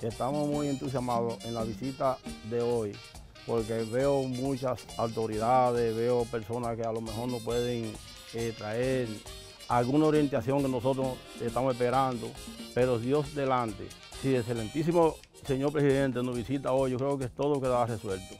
Estamos muy entusiasmados en la visita de hoy, porque veo muchas autoridades, veo personas que a lo mejor nos pueden traer alguna orientación que nosotros estamos esperando, pero Dios delante. Si el excelentísimo señor presidente nos visita hoy, yo creo que todo quedará resuelto.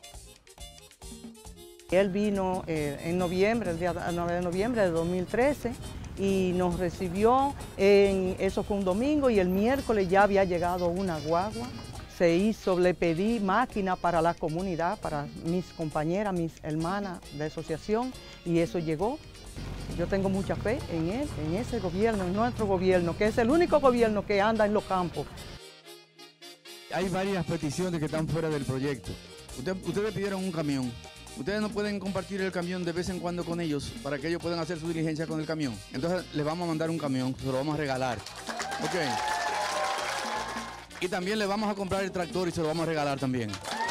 Él vino en noviembre, el día 9 de noviembre de 2013, y nos recibió, eso fue un domingo, y el miércoles ya había llegado una guagua. Le pedí máquina para la comunidad, para mis compañeras, mis hermanas de asociación, y eso llegó. Yo tengo mucha fe en él, en ese gobierno, en nuestro gobierno, que es el único gobierno que anda en los campos. Hay varias peticiones que están fuera del proyecto. Ustedes pidieron un camión. Ustedes no pueden compartir el camión de vez en cuando con ellos para que ellos puedan hacer su diligencia con el camión. Entonces les vamos a mandar un camión, se lo vamos a regalar. Ok. Y también le vamos a comprar el tractor y se lo vamos a regalar también.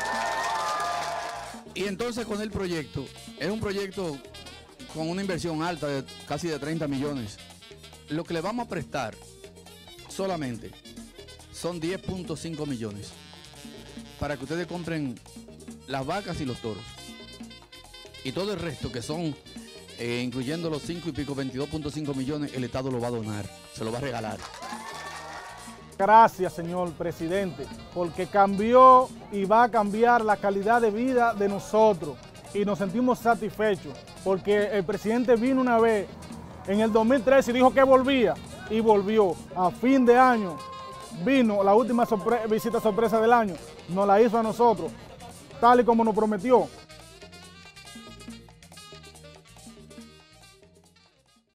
Y entonces con el proyecto, es un proyecto con una inversión alta de casi de 30 millones. Lo que le vamos a prestar solamente son 10.5 millones para que ustedes compren las vacas y los toros. Y todo el resto, que son, incluyendo los 5 y pico, 22.5 millones, el Estado lo va a donar, se lo va a regalar. Gracias, señor presidente, porque cambió y va a cambiar la calidad de vida de nosotros. Y nos sentimos satisfechos, porque el presidente vino una vez en el 2013 y dijo que volvía, y volvió. A fin de año vino la última visita sorpresa del año, nos la hizo a nosotros, tal y como nos prometió.